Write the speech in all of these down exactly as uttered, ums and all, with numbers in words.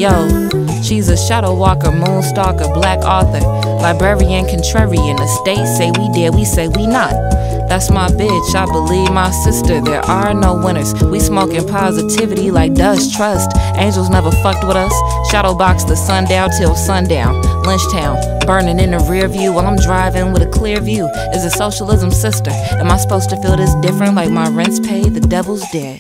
Yo, she's a shadow walker, moonstalker, black author, librarian, contrarian. The state say we dare, we say we not. That's my bitch, I believe my sister. There are no winners. We smoking positivity like dust, trust. Angels never fucked with us. Shadowbox the sundown till sundown. Lynchtown, burning in the rear view while I'm driving with a clear view. Is a socialism sister. Am I supposed to feel this different like my rent's paid? The devil's dead.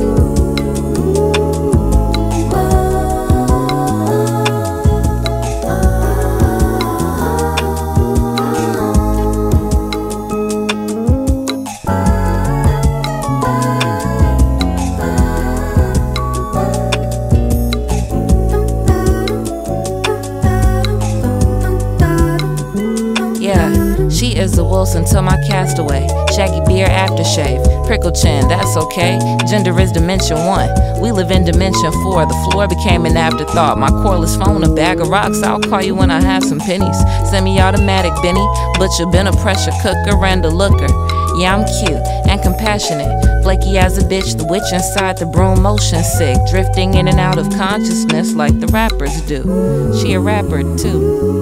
She is the Wilson to my castaway. Shaggy beard aftershave. Prickle chin, that's okay. Gender is dimension one. We live in dimension four. The floor became an afterthought. My cordless phone, a bag of rocks. I'll call you when I have some pennies. Semi-automatic Benny. Butcher been a pressure cooker and a looker. Yeah, I'm cute and compassionate. Flaky as a bitch, the witch inside the broom, motion sick. Drifting in and out of consciousness like the rappers do. She a rapper too.